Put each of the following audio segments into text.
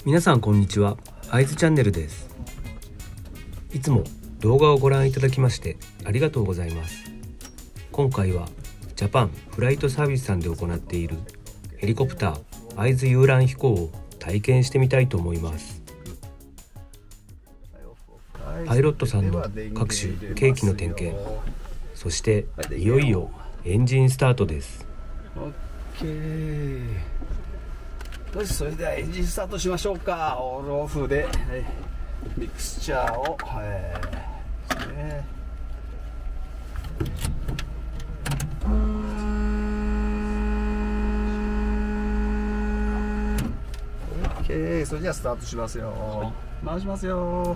皆さんこんにちは。会津チャンネルです。いつも動画をご覧いただきましてありがとうございます。今回はジャパンフライトサービスさんで行っているヘリコプター会津遊覧飛行を体験してみたいと思います。パイロットさんの各種計器の点検、そしていよいよエンジンスタートです。 OK。 よし、それではエンジンスタートしましょうか。オンオフで、ミクスチャーを、ですね。OK。 それじゃあスタートしますよ。回しますよ。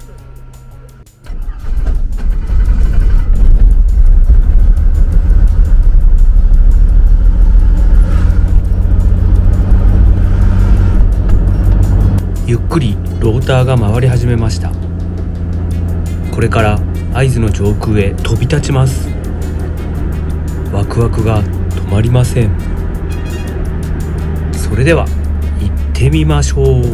ゆっくりローターが回り始めました。これから会津の上空へ飛び立ちます。ワクワクが止まりません。それでは行ってみましょう。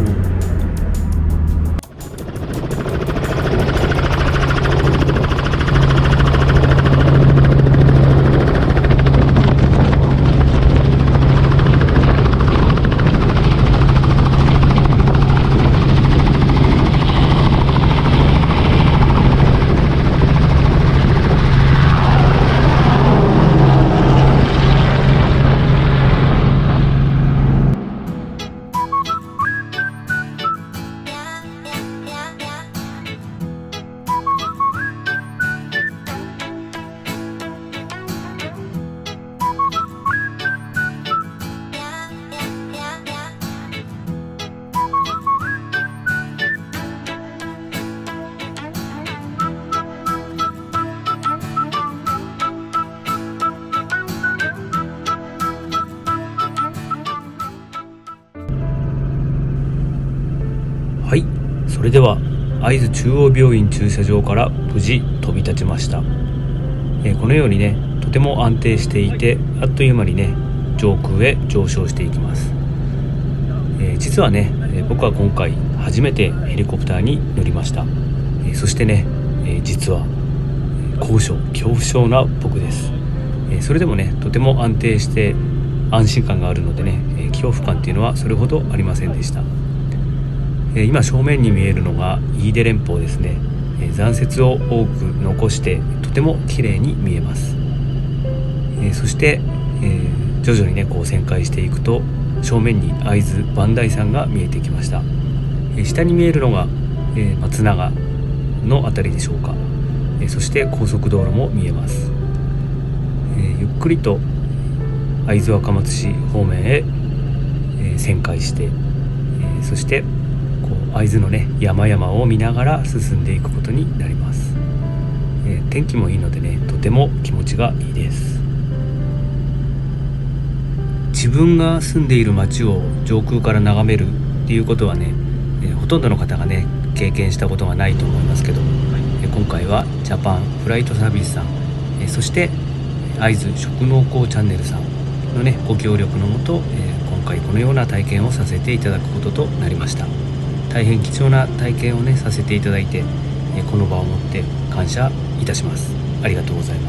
はい、それでは会津中央病院駐車場から無事飛び立ちました。このようにね、とても安定していて、あっという間にね上空へ上昇していきます。実はね、僕は今回初めてヘリコプターに乗りました。そしてね、実は高所恐怖症な僕です。それでもね、とても安定して安心感があるのでね、恐怖感っていうのはそれほどありませんでした。今正面に見えるのが飯豊連峰ですね。残雪を多く残してとても綺麗に見えます。そして、徐々にねこう旋回していくと正面に会津磐梯山が見えてきました。下に見えるのが、松永のあたりでしょうか。そして高速道路も見えます。ゆっくりと会津若松市方面へ、旋回して、そして会津のね山々を見ながら進んでいくことになります。天気もいいのでね、とても気持ちがいいです。自分が住んでいる町を上空から眺めるっていうことはね、ほとんどの方がね経験したことがないと思いますけど、今回はジャパンフライトサービスさん、そして会津食農工チャンネルさんのねご協力のもと、今回このような体験をさせていただくこととなりました。大変貴重な体験をねさせていただいて、この場をもって感謝いたします。ありがとうございます。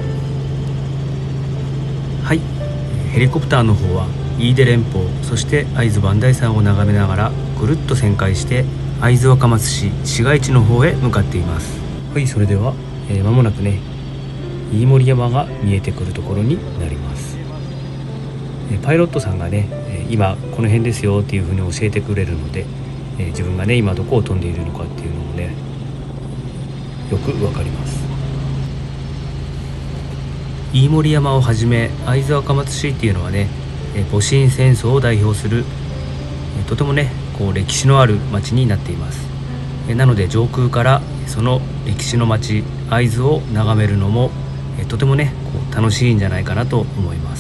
はい、ヘリコプターの方は飯豊連峰、そして会津磐梯山を眺めながらぐるっと旋回して会津若松市市街地の方へ向かっています。はい、それでは間もなくね飯盛山が見えてくるところになります。パイロットさんがね今この辺ですよっていうふうに教えてくれるので、自分がね今どこを飛んでいるのかっていうのもねよくわかります。飯盛山をはじめ会津若松市っていうのはね、戊辰戦争を代表するとてもねこう歴史のある町になっています。なので上空からその歴史の町会津を眺めるのもとてもねこう楽しいんじゃないかなと思います。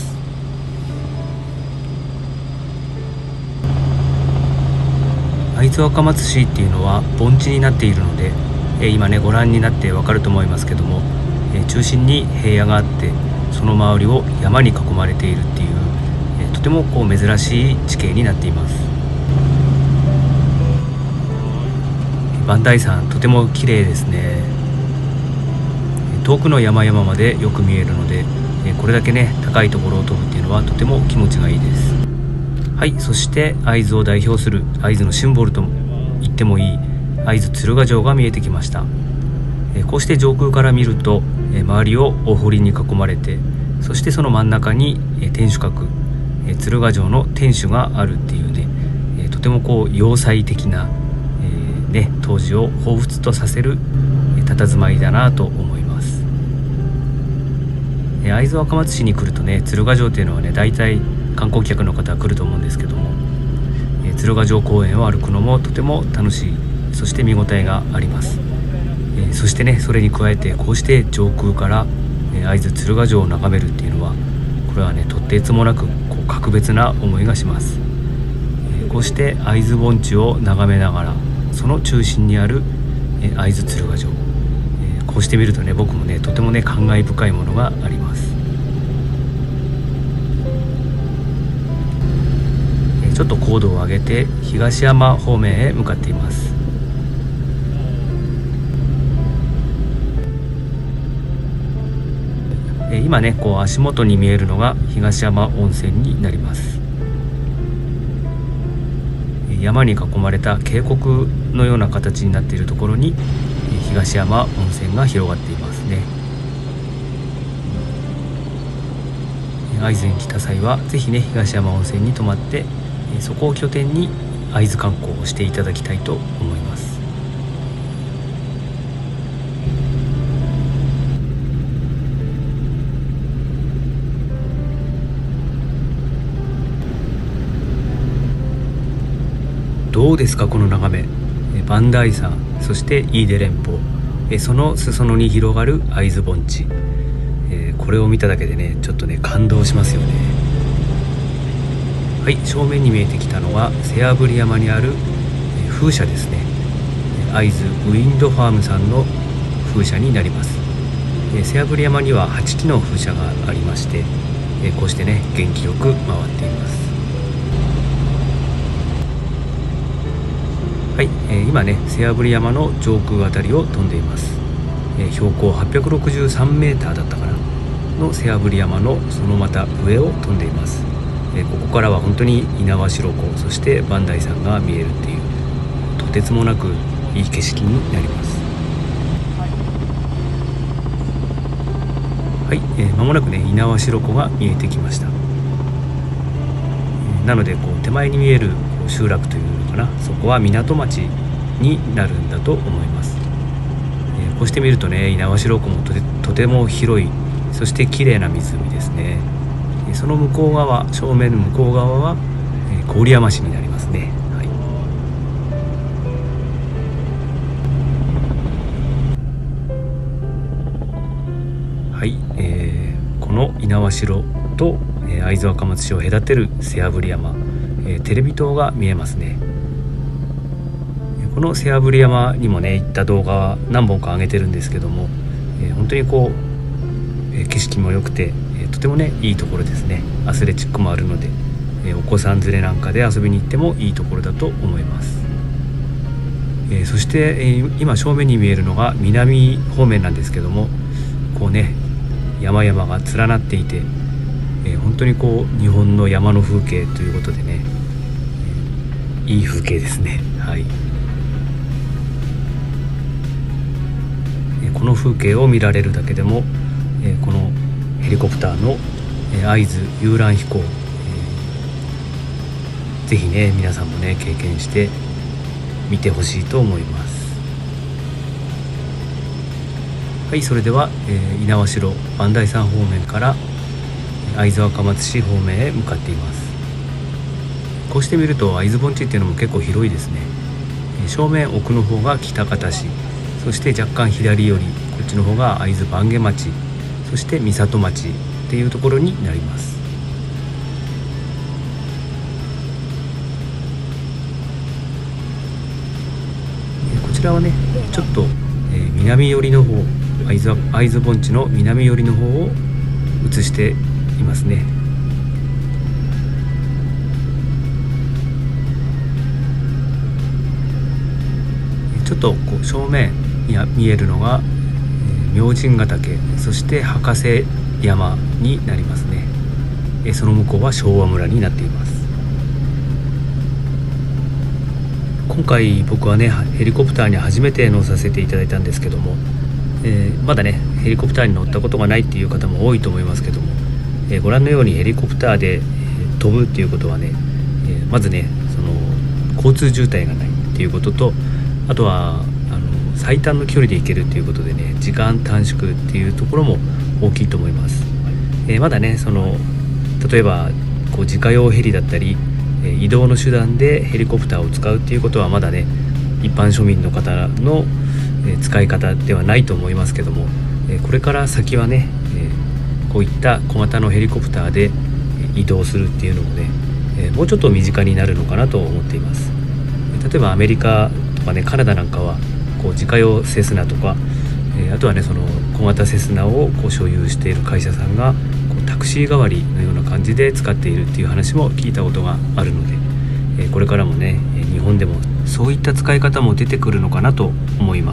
会津若松市っていうのは盆地になっているので、今ねご覧になってわかると思いますけども、中心に平野があってその周りを山に囲まれているっていう、とてもこう珍しい地形になっています。 磐梯山とても綺麗ですね。遠くの山々までよく見えるので、これだけね高いところを飛ぶっていうのはとても気持ちがいいです。はい、そして会津を代表する会津のシンボルと言ってもいい会津鶴ヶ城が見えてきました。こうして上空から見ると周りを大堀に囲まれて、そしてその真ん中に天守閣、鶴ヶ城の天守があるっていうね、とてもこう要塞的な、当時を彷彿とさせる佇まいだなと思います。会津若松市に来るとね、鶴ヶ城っていうのはね大体観光客の方は来ると思うんですけども、鶴ヶ城公園を歩くのもとても楽しい、そして見応えがあります。そしてねそれに加えてこうして上空から会津鶴ヶ城を眺めるっていうのは、これはねとってつもなくこう格別な思いがします。こうして会津盆地を眺めながら、その中心にある会津鶴ヶ城、こうして見るとね僕もねとてもね感慨深いものがあります。ちょっと高度を上げて東山方面へ向かっています。今ねこう足元に見えるのが東山温泉になります。山に囲まれた渓谷のような形になっているところに東山温泉が広がっていますね。会津に来た際はぜひね東山温泉に泊まって、そこを拠点に会津観光をしていただきたいと思います。どうですかこの眺め。磐梯山、そして飯豊連峰、その裾野に広がる会津盆地、これを見ただけでねちょっとね感動しますよね。はい、正面に見えてきたのは背振山にある風車ですね。会津ウィンドファームさんの風車になります。背振山には8基の風車がありまして、こうしてね元気よく回っています。はい、今ね背振山の上空あたりを飛んでいます。標高863メーターだったかなの背振山のそのまた上を飛んでいます。ここからは本当に猪苗代湖、そして磐梯山が見えるっていうとてつもなくいい景色になります。はい、間もなくね猪苗代湖が見えてきました。なのでこう手前に見える集落というのかな、そこは港町になるんだと思います。こうして見るとね猪苗代湖もとても広い、そして綺麗な湖ですね。その向こう側、正面の向こう側は郡山市になりますね。はい、この猪苗代と会津若松市を隔てる背振山、テレビ塔が見えますね。この背振山にもね行った動画は何本か上げてるんですけども、本当にこう、景色も良くて、とてもねいいところですね。アスレチックもあるので、お子さん連れなんかで遊びに行ってもいいところだと思います。そして、今正面に見えるのが南方面なんですけども、こうね山々が連なっていて、本当にこう日本の山の風景ということでね、いい風景ですね。はい、この風景を見られるだけでも、このヘリコプターの会津遊覧飛行、ぜひね皆さんもね経験して見てほしいと思います。はい、それでは、猪苗代磐梯山方面から会津若松市方面へ向かっています。こうして見ると会津盆地っていうのも結構広いですね。正面奥の方が喜多方市、そして若干左寄りこっちの方が会津坂下町、そして三郷町っていうところになります。こちらはねちょっと、南寄りの方、会津盆地の南寄りの方を映していますね。 ちょっとこう正面に見えるのが、明神ヶ岳、そして博士山になりますね。その向こうは昭和村になっています。今回僕はねヘリコプターに初めて乗させていただいたんですけども、まだねヘリコプターに乗ったことがないっていう方も多いと思いますけども、ご覧のようにヘリコプターで飛ぶっていうことはね、まずねその交通渋滞がないっていうことと、あとは最短の距離で行けるっていうことでね、時間短縮っていうところも大きいと思います。まだねその例えばこう自家用ヘリだったり移動の手段でヘリコプターを使うっていうことはまだね一般庶民の方の使い方ではないと思いますけども、これから先はねこういった小型のヘリコプターで移動するっていうのもねもうちょっと身近になるのかなと思っています。例えばアメリカとかねカナダなんかはこう自家用セスナとか、あとはねその小型セスナをこう所有している会社さんがこうタクシー代わりのような感じで使っているっていう話も聞いたことがあるので、これからもね日本でもそういった使い方も出てくるのかなと思います。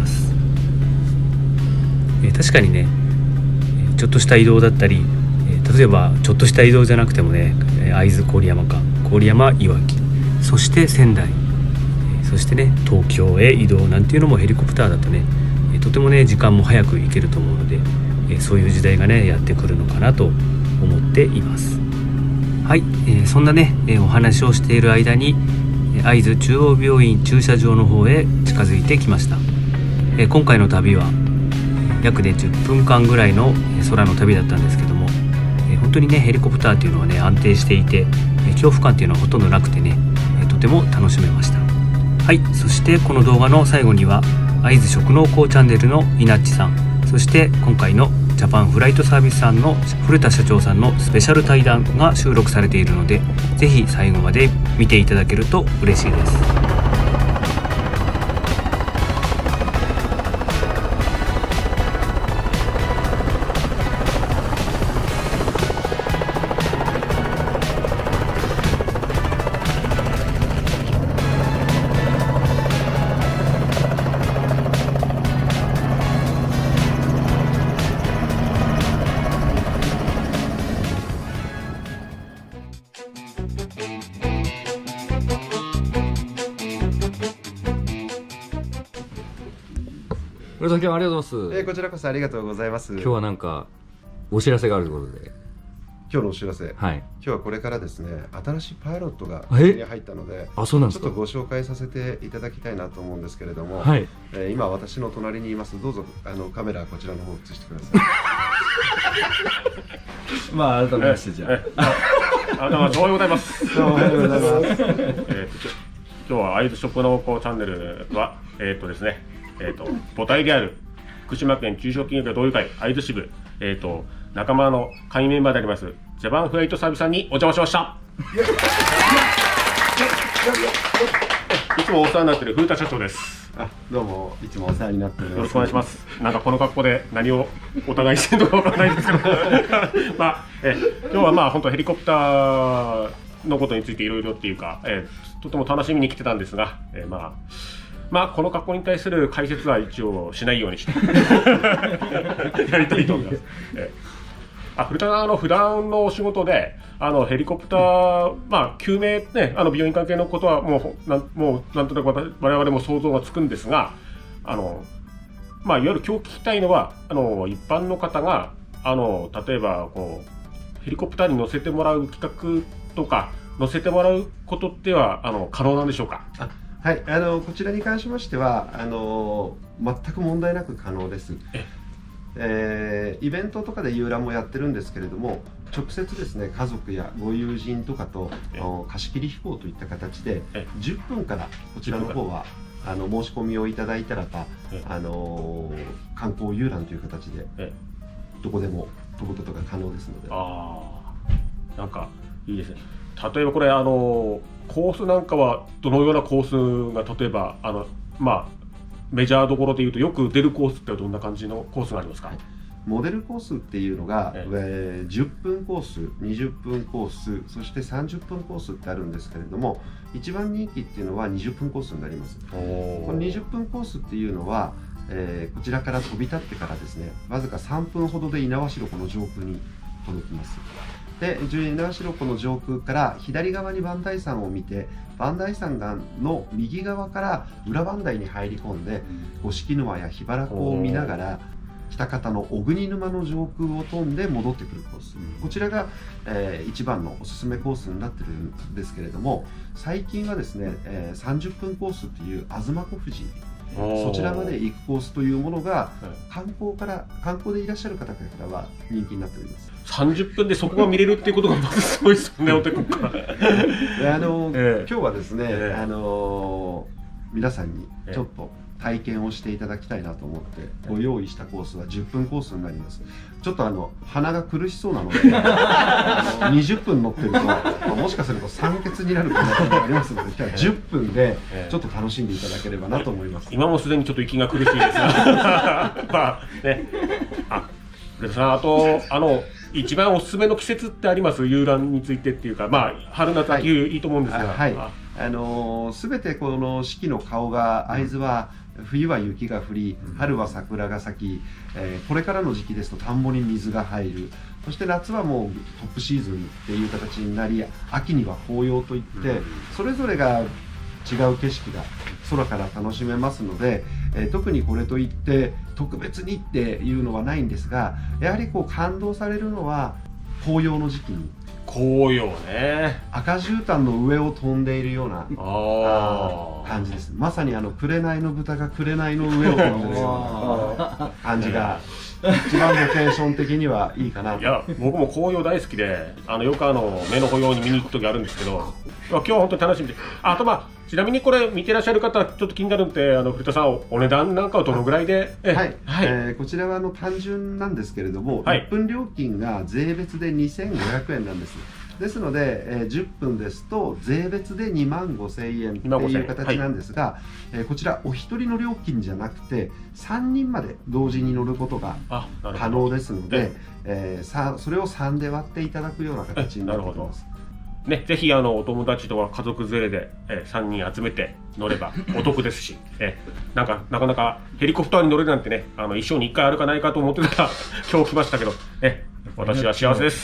確かにねちょっとした移動だったり、例えばちょっとした移動じゃなくてもね会津郡山か郡山いわき、そして仙台、そしてね東京へ移動なんていうのもヘリコプターだとねとてもね時間も早く行けると思うので、そういう時代がねやってくるのかなと思っています。はい、そんなねお話をしている間に会津中央病院駐車場の方へ近づいてきました。今回の旅は約ね10分間ぐらいの空の旅だったんですけども、本当にねヘリコプターっていうのはね安定していて恐怖感っていうのはほとんどなくてねとても楽しめました。はい、そしてこの動画の最後には会津食農工チャンネルのいなっちさん、そして今回のジャパンフライトサービスさんの古田社長さんのスペシャル対談が収録されているので、ぜひ最後まで見ていただけると嬉しいです。 古田さん、今日はありがとうございます。 こちらこそありがとうございます。 今日はなんかお知らせがあるということで。 今日のお知らせ、 はい、 今日はこれからですね新しいパイロットがここに入ったので、 そうなんですか。 ちょっとご紹介させていただきたいなと思うんですけれども、 はい、 今私の隣にいます。どうぞカメラこちらの方映してください。 まあ改めましてじゃあ、どうもございます。 どうもおはようございます。 今日は会津食農工チャンネルはですね母体である福島県中小企業同友会会津支部仲間の会員メンバーでありますジャパンフライトサービスさんにお邪魔しました。いつもお世話になっている古田社長です。 どうもいつもお世話になっております。 よろしくお願いします。なんかこの格好で何をお互いしてるのかわからないですけどまあ今日はまあ本当ヘリコプターのことについていろいろっていうか、とても楽しみに来てたんですが、まあこの格好に対する解説は一応しないようにしてやりたいと思います。古田さん普段のお仕事でヘリコプター、救命ね病院関係のことはもうなんとなく我々も想像がつくんですが、いわゆる今日聞きたいのは一般の方が例えばこうヘリコプターに乗せてもらう企画とか乗せてもらうことっては可能なんでしょうか。 はい、こちらに関しましては全く問題なく可能です。イベントとかで遊覧もやってるんですけれども、直接ですね家族やご友人とかと貸し切り飛行といった形で10分からこちらの方は申し込みをいただいたらば観光遊覧という形でどこでも飛ぶことが可能ですので。 なんかいいですね。例えばこれコースなんかはどのようなコースが例えばメジャーどころでいうとよく出るコースってどんな感じのコースがありますか。 モデルコースっていうのが、10分コース、20分コース、そして30分コースってあるんですけれども、一番人気っていうのは20分コースになります。この20分コースっていうのは、こちらから飛び立ってからですね、わずか3分ほどで猪苗代湖の上空に届きます。で、猪苗代湖の上空から左側に磐梯山を見て、磐梯山の右側から裏磐梯に入り込んで、五色沼や桧原湖を見ながら、北方の小国沼の上空を飛んで戻ってくるコース、こちらが、一番のおすすめコースになってるんですけれども、最近はですね、30分コースっていう東湖富士、そちらまで行くコースというものが観光でいらっしゃる方からは人気になっております。 30分でそこが見れるっていうことがまずすごいですよね、お手こから。 今日はですね、皆さんにちょっと体験をしていただきたいなと思ってご用意したコースは10分コースになります。ちょっと鼻が苦しそうなので20分乗ってるともしかすると酸欠になる可能性がありますので、今日は10分でちょっと楽しんでいただければなと思います。 今もすでにちょっと息が苦しいですがまあね、あと一番おすすめの季節ってあります？遊覧についてっていうか、まあ春夏秋冬いいと思うんですが、 全てこの四季の顔が会津は冬は雪が降り、春は桜が咲き、これからの時期ですと田んぼに水が入る、そして夏はもうトップシーズンっていう形になり、秋には紅葉といって、それぞれが違う景色が空から楽しめますので、特にこれといって特別にっていうのはないんですが、やはりこう感動されるのは紅葉の時期に。 紅葉ね、 赤絨毯の上を飛んでいるような感じです。まさに紅の豚が紅の上を飛んでるような感じが一番ロケーション的にはいいかなと。 いや、僕も紅葉大好きで、よく目の保養に見に行く時あるんですけど、今日は本当に楽しみで、あとちなみにこれ見てらっしゃる方ちょっと気になるんで、古田さんお値段なんかはどのぐらいで？ こちらは単純なんですけれども、1分料金が税別で2500円なんです。ですので、10分ですと税別で25,000円という形なんですが、こちらお一人の料金じゃなくて3人まで同時に乗ることが可能ですので、それを3で割っていただくような形になっています。 ね、ぜひお友達とか家族連れで、3人集めて乗ればお得ですし、なかなかヘリコプターに乗れるなんてね、一生に1回あるかないかと思ってたら今日来ましたけど、私は幸せです。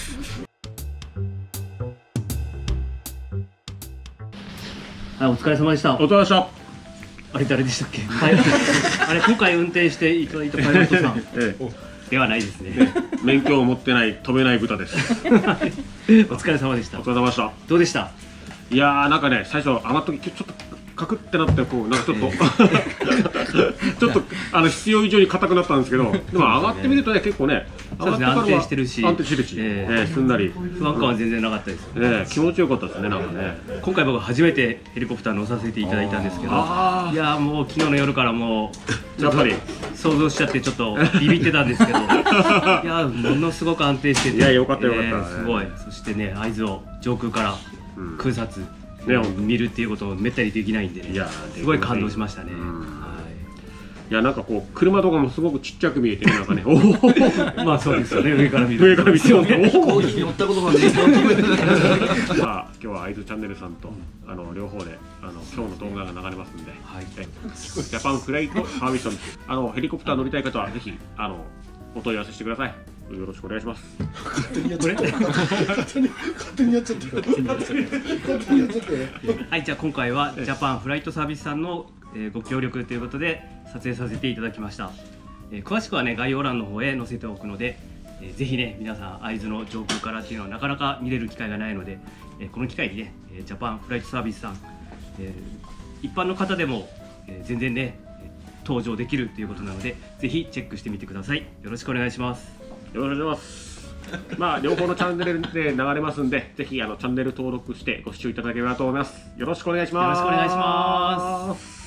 はい、お疲れ様でした。 お疲れ様でした。 あれ誰でしたっけ？あれ今回運転していただいたパイロットさんではないですね。 免許を持ってない飛べない豚です。 お疲れ様でした。 お疲れ様でした。 どうでした？ いやー、なんかね、最初上がった時ちょっとカクってなって、こうなんかちょっとちょっと必要以上に硬くなったんですけど、でも上がってみるとね、結構ね、 安定してるし、 すんなり不安感は全然なかったです。 気持ちよかったですね、なんかね。 今回僕初めてヘリコプター乗させていただいたんですけど、いやもう昨日の夜からもうやっぱり想像しちゃってちょっとビビってたんですけど、いやものすごく安定してて、 いやよかったよかった、 すごい。そしてね、会津を上空から空撮見るっていうことをめったにできないんでね、すごい感動しましたね。 いや、なんかこう車とかもすごくちっちゃく見えて、なんかね、 まあそうですよね、上から見る。 上から見てもね、 飛行機に乗ったことがない。 さあ、今日は会津チャンネルさんと両方で今日の動画が流れますんで、ジャパンフライトサービスヘリコプター乗りたい方はぜひお問い合わせしてください。よろしくお願いします。 勝手にやっちゃったはい、じゃあ今回はジャパンフライトサービスさんのご協力ということで撮影させていただきました。詳しくはね、概要欄の方へ載せておくので、ぜひね、皆さん会津の上空からっていうのはなかなか見れる機会がないので、この機会にね、ジャパンフライトサービスさん、一般の方でも全然ね登場できるということなので、ぜひチェックしてみてください。よろしくお願いします。 よろしくお願いします。まあ両方のチャンネルで流れますんで、ぜひチャンネル登録してご視聴いただければと思います。よろしくお願いします。 よろしくお願いします。